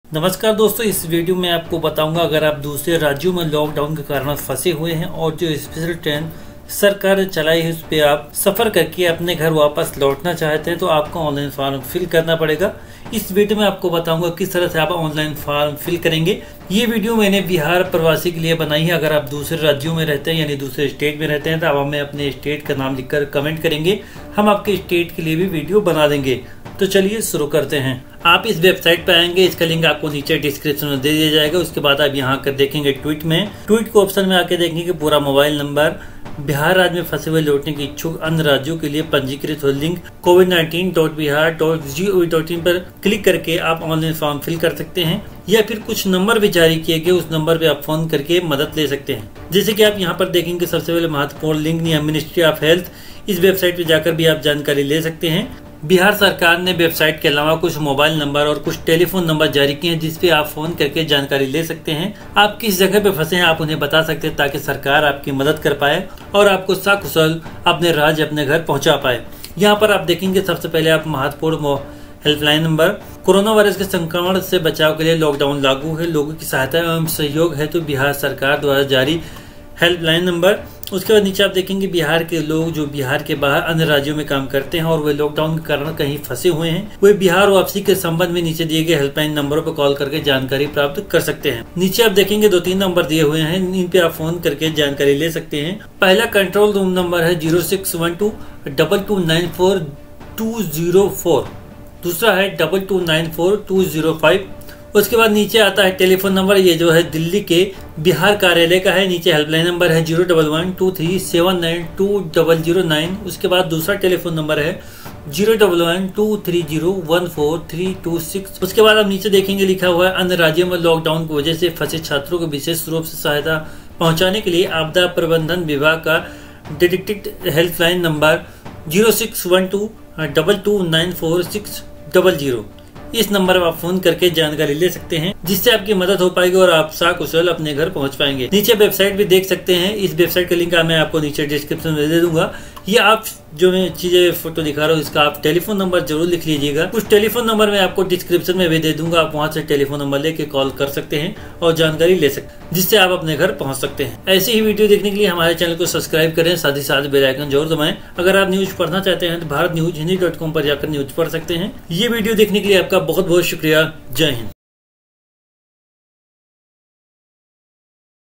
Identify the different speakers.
Speaker 1: नमस्कार दोस्तों, इस वीडियो में आपको बताऊंगा अगर आप दूसरे राज्यों में लॉकडाउन के कारण फंसे हुए हैं और जो स्पेशल ट्रेन सरकार ने चलाई है उस पर आप सफर करके अपने घर वापस लौटना चाहते हैं तो आपको ऑनलाइन फॉर्म फिल करना पड़ेगा। इस वीडियो में आपको बताऊंगा किस तरह से आप ऑनलाइन फॉर्म फिल करेंगे। ये वीडियो मैंने बिहार प्रवासी के लिए बनाई है। अगर आप दूसरे राज्यों में रहते हैं यानी दूसरे स्टेट में रहते हैं तो आप हमें अपने स्टेट का नाम लिखकर कमेंट करेंगे, हम आपके स्टेट के लिए भी वीडियो बना देंगे। तो चलिए शुरू करते हैं। आप इस वेबसाइट पे आएंगे, इसका लिंक आपको नीचे डिस्क्रिप्शन में दे दिया जाएगा। उसके बाद आप यहाँ कर देखेंगे ट्वीट को ऑप्शन में आके देखेंगे पूरा मोबाइल नंबर, बिहार राज्य में फंसे हुए लौटने के इच्छुक अन्य राज्यों के लिए पंजीकृत हो लिंक covid19.bihar.gov.in पर क्लिक करके आप ऑनलाइन फॉर्म फिल कर सकते हैं या फिर कुछ नंबर भी जारी किए गए, उस नंबर पे आप फोन करके मदद ले सकते हैं। जैसे कि आप यहाँ पर देखेंगे सबसे पहले महत्वपूर्ण लिंक मिनिस्ट्री ऑफ हेल्थ, इस वेबसाइट पे जाकर भी आप जानकारी ले सकते हैं। बिहार सरकार ने वेबसाइट के अलावा कुछ मोबाइल नंबर और कुछ टेलीफोन नंबर जारी किए हैं जिस पे आप फोन करके जानकारी ले सकते हैं। आप किस जगह पे फंसे हैं आप उन्हें बता सकते हैं ताकि सरकार आपकी मदद कर पाए और आपको सकुशल अपने राज्य अपने घर पहुंचा पाए। यहाँ पर आप देखेंगे सबसे पहले आप महत्वपूर्ण हेल्पलाइन नंबर, कोरोना वायरस के संक्रमण से बचाव के लिए लॉकडाउन लागू है, लोगों की सहायता एवं सहयोग है तो बिहार सरकार द्वारा जारी हेल्पलाइन नंबर। उसके बाद नीचे आप देखेंगे बिहार के लोग जो बिहार के बाहर अन्य राज्यों में काम करते हैं और वे लॉकडाउन के कारण कहीं फंसे हुए हैं, वे बिहार वापसी के संबंध में नीचे दिए गए हेल्पलाइन नंबरों पर कॉल करके जानकारी प्राप्त कर सकते हैं। नीचे आप देखेंगे 2-3 नंबर दिए हुए हैं, इन पे आप फोन करके जानकारी ले सकते हैं। पहला कंट्रोल रूम नंबर है 06122294-204, दूसरा है 2294-205। उसके बाद नीचे आता है टेलीफोन नंबर, ये जो है दिल्ली के बिहार कार्यालय का है। नीचे हेल्पलाइन नंबर है 01123792009। उसके बाद दूसरा टेलीफोन नंबर है 01123014326। उसके बाद आप नीचे देखेंगे लिखा हुआ है अन्य राज्यों में लॉकडाउन की वजह से फंसे छात्रों को विशेष रूप से सहायता पहुंचाने के लिए आपदा प्रबंधन विभाग का डेडिकेटेड हेल्पलाइन नंबर 061222946000। इस नंबर पर आप फोन करके जानकारी ले सकते हैं जिससे आपकी मदद हो पाएगी और आप सकुशल अपने घर पहुंच पाएंगे। नीचे वेबसाइट भी देख सकते हैं, इस वेबसाइट का लिंक मैं आपको नीचे डिस्क्रिप्शन में दे दूंगा। ये आप जो मैं चीजें फोटो दिखा रहा हूँ इसका आप टेलीफोन नंबर जरूर लिख लीजिएगा। उस टेलीफोन नंबर में आपको डिस्क्रिप्शन में भी दे दूंगा, आप वहां से टेलीफोन नंबर लेके कॉल कर सकते हैं और जानकारी ले सकते हैं जिससे आप अपने घर पहुंच सकते हैं। ऐसी ही वीडियो देखने के लिए हमारे चैनल को सब्सक्राइब करें, साथ ही साथ बेल आइकन जरूर दबाएं। अगर आप न्यूज पढ़ना चाहते हैं तो भारत न्यूज हिंदी.com पर जाकर न्यूज पढ़ सकते हैं। ये वीडियो देखने के लिए आपका बहुत बहुत शुक्रिया। जय हिंद।